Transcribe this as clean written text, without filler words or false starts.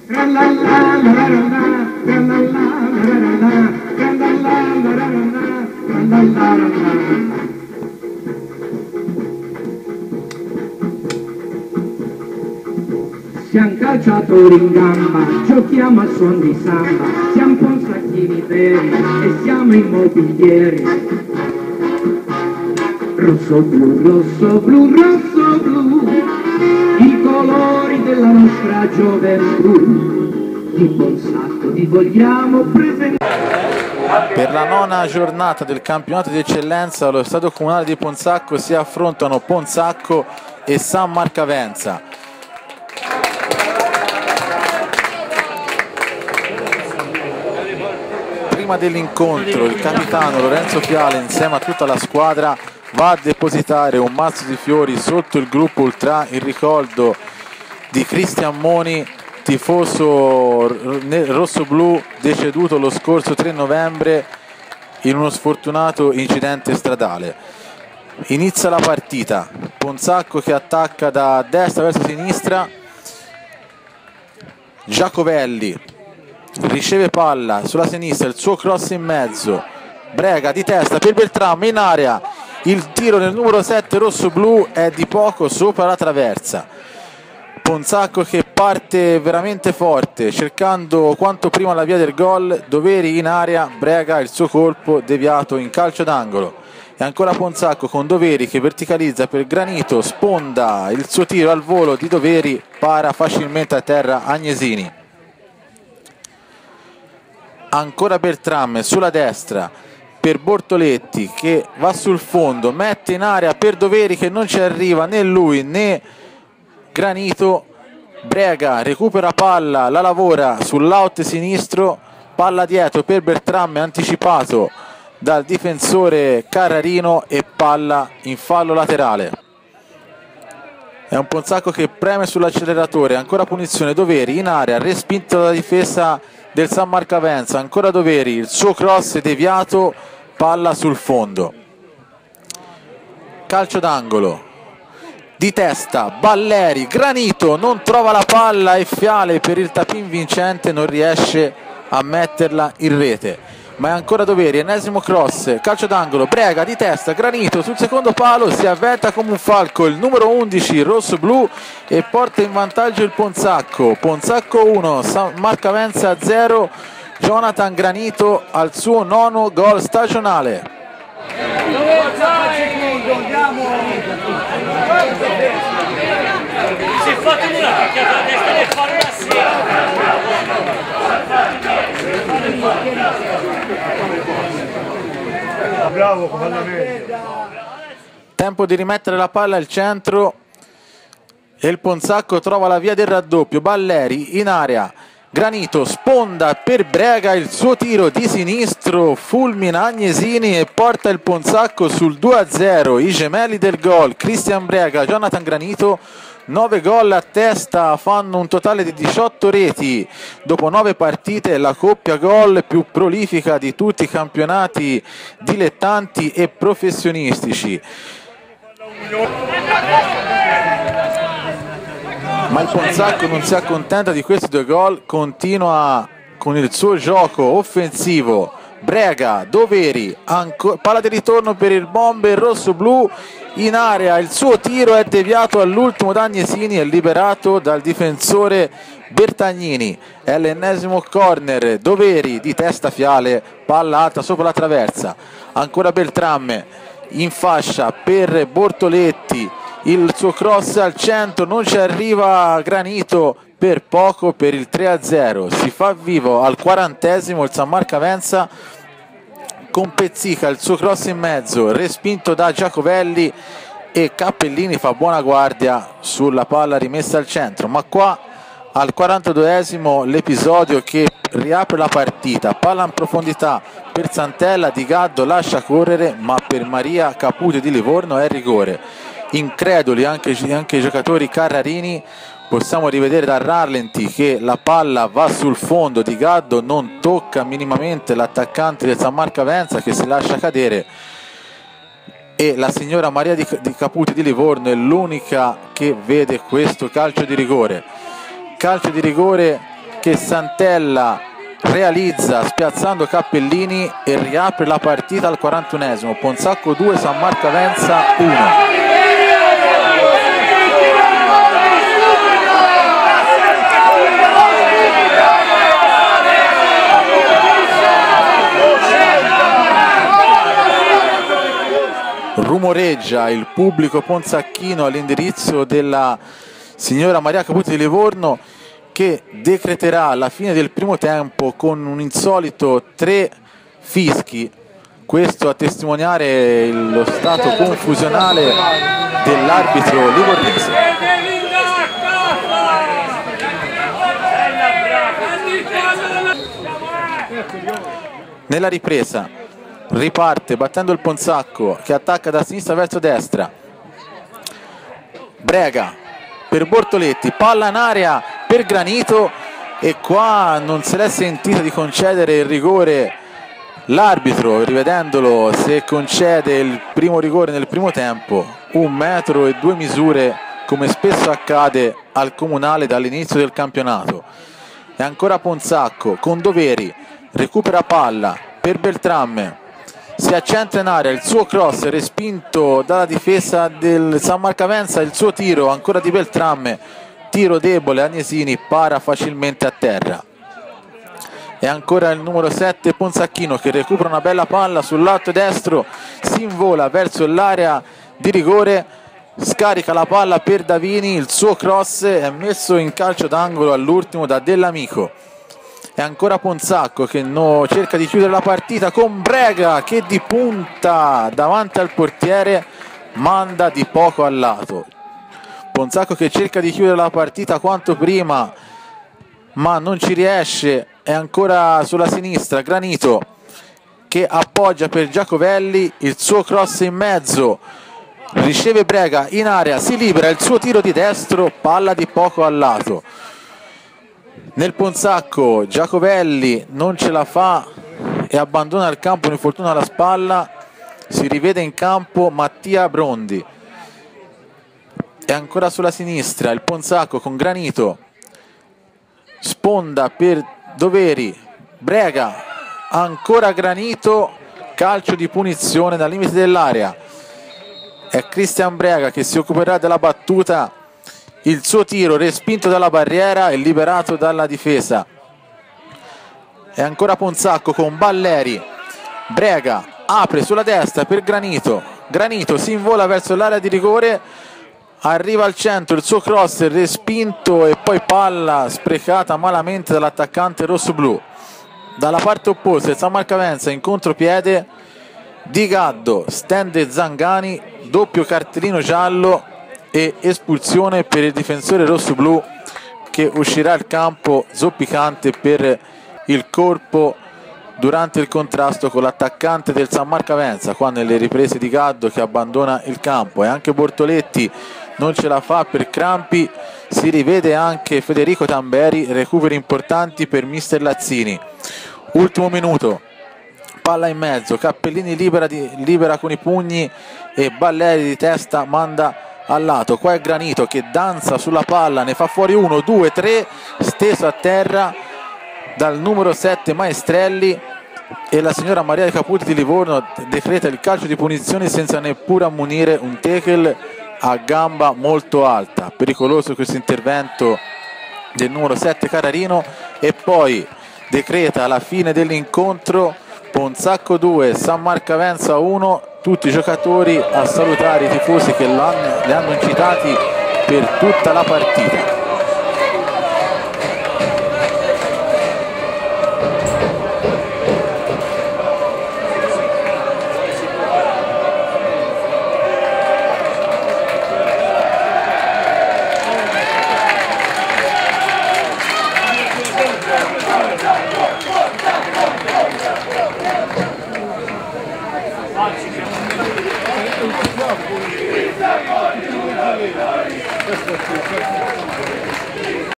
Siamo calciatori in gamba, giochiamo al suon di samba, siamo consacchini veri e siamo immobilieri. Rosso blu, rosso blu, rosso blu, i colori della nostra gioventù. Di Ponsacco ti vogliamo presentare. Per la nona giornata del campionato di eccellenza allo stadio comunale di Ponsacco si affrontano Ponsacco e San Marcavenza. Prima dell'incontro il capitano Lorenzo Fiale insieme a tutta la squadra va a depositare un mazzo di fiori sotto il gruppo ultra in ricordo di Cristian Moni, tifoso rossoblu deceduto lo scorso 3 novembre in uno sfortunato incidente stradale. Inizia la partita, Ponsacco che attacca da destra verso sinistra, Giacovelli riceve palla sulla sinistra, il suo cross in mezzo, Brega di testa per Beltrame in area, il tiro del numero 7 rosso-blu è di poco sopra la traversa. Ponsacco che parte veramente forte cercando quanto prima la via del gol, Doveri in area, Brega il suo colpo deviato in calcio d'angolo. E ancora Ponsacco con Doveri che verticalizza per Granito, sponda il suo tiro al volo di Doveri, para facilmente a terra Agnesini. Ancora Beltrame sulla destra per Bortoletti che va sul fondo, mette in area per Doveri che non ci arriva né lui né Granito. Brega recupera palla, la lavora sull'out sinistro, palla dietro per Beltrame anticipato dal difensore Carrarino e palla in fallo laterale. È un Ponsacco che preme sull'acceleratore, ancora punizione, Doveri in area, respinto dalla difesa del San Marcavenza, ancora Doveri, il suo cross deviato, palla sul fondo. Calcio d'angolo, di testa, Balleri, Granito non trova la palla e Fiale per il tapin vincente non riesce a metterla in rete. Ma è ancora Doveri, ennesimo cross, calcio d'angolo, Brega di testa, Granito sul secondo palo, si avventa come un falco il numero 11 rosso-blu e porta in vantaggio il Ponsacco. Ponsacco 1, San Marcavenza 0, Jonathan Granito al suo 9º gol stagionale. Si è fatto una picchiata a destra per fare una Bravo comandamento. Tempo di rimettere la palla al centro e il Ponsacco trova la via del raddoppio. Balleri in area, Granito sponda per Brega, il suo tiro di sinistro fulmina Agnesini e porta il Ponsacco sul 2-0. I gemelli del gol, Cristian Brega, Jonathan Granito, 9 gol a testa, fanno un totale di 18 reti dopo 9 partite, la coppia gol più prolifica di tutti i campionati dilettanti e professionistici. Ma il Ponsacco non si accontenta di questi 2 gol, continua con il suo gioco offensivo. Brega, Doveri, palla di ritorno per il bomber rosso-blu in area, il suo tiro è deviato all'ultimo da Agnesini e liberato dal difensore Bertagnini. È l'ennesimo corner, Doveri di testa Fiale, palla alta sopra la traversa. Ancora Beltrame in fascia per Bortoletti, il suo cross al centro, non ci arriva Granito, per poco per il 3-0. Si fa vivo al 40esimo il San Marcavenza con Pezzica, il suo cross in mezzo, respinto da Giacovelli e Cappellini fa buona guardia sulla palla rimessa al centro. Ma qua al 42esimo l'episodio che riapre la partita, palla in profondità per Santella, Di Gaddo lascia correre ma per Maria Caputi di Livorno è rigore. Increduli anche i giocatori Carrarini, possiamo rivedere dal rallenti che la palla va sul fondo, Di Gaddo non tocca minimamente l'attaccante del San Marcavenza che si lascia cadere e la signora Maria di Caputi di Livorno è l'unica che vede questo calcio di rigore che Santella realizza spiazzando Cappellini e riapre la partita al 41esimo. Ponzacco 2, San Marco Avenza 1. Rumoreggia il pubblico ponzacchino all'indirizzo della signora Maria Caputi di Livorno, che decreterà la fine del primo tempo con un insolito 3 fischi, questo a testimoniare lo stato confusionale dell'arbitro livornese. Nella ripresa riparte battendo il Ponzacco, che attacca da sinistra verso destra. Brega per Bortoletti, palla in area per Granito, e qua non se l'è sentita di concedere il rigore l'arbitro, rivedendolo, se concede il primo rigore nel primo tempo 1 metro e 2 misure, come spesso accade al Comunale dall'inizio del campionato. E ancora Ponzacco con Doveri, recupera palla per Beltramme, si accentra in area, il suo cross respinto dalla difesa del San Marco Avenza, il suo tiro ancora di Beltramme, tiro debole, Agnesini para facilmente a terra. E ancora il numero 7 Ponzacchino che recupera una bella palla sul lato destro, si invola verso l'area di rigore, scarica la palla per Davini, il suo cross è messo in calcio d'angolo all'ultimo da Dell'Amico. E ancora Ponzacco che cerca di chiudere la partita con Brega che di punta davanti al portiere manda di poco al lato. Ponzacco che cerca di chiudere la partita quanto prima ma non ci riesce. E ancora sulla sinistra Granito che appoggia per Giacovelli, il suo cross in mezzo, riceve Brega in area, si libera, il suo tiro di destro, palla di poco al lato. Nel Ponzacco Giacovelli non ce la fa e abbandona il campo, un infortunio alla spalla, si rivede in campo Mattia Brondi. E ancora sulla sinistra il Ponzacco con Granito, sponda per Doveri, Brega, ancora Granito, calcio di punizione dal limite dell'area. È Cristian Brega che si occuperà della battuta, il suo tiro respinto dalla barriera e liberato dalla difesa. E ancora Ponzacco con Balleri, Brega apre sulla destra per Granito, Granito si invola verso l'area di rigore, arriva al centro, il suo cross respinto e poi palla sprecata malamente dall'attaccante rossoblu. Dalla parte opposta il San Marco Avenza in contropiede, Di Gaddo stende Zangani, doppio cartellino giallo e espulsione per il difensore rossoblu che uscirà al campo zoppicante per il corpo durante il contrasto con l'attaccante del San Marco Avenza. Qua nelle riprese Di Gaddo che abbandona il campo e anche Bortoletti non ce la fa per crampi, si rivede anche Federico Tamberi, recuperi importanti per mister Lazzini. Ultimo minuto, palla in mezzo, Cappellini libera con i pugni e Balleri di testa manda al lato. Qua è Granito che danza sulla palla, ne fa fuori 1, 2, 3, steso a terra dal numero 7 Maestrelli, e la signora Maria Caputi di Livorno decreta il calcio di punizione senza neppure ammonire un tackle a gamba molto alta. Pericoloso questo intervento del numero 7 Cararino, e poi decreta la fine dell'incontro. Ponzacco 2, San Marco Avenza 1, tutti i giocatori a salutare i tifosi che li hanno incitati per tutta la partita.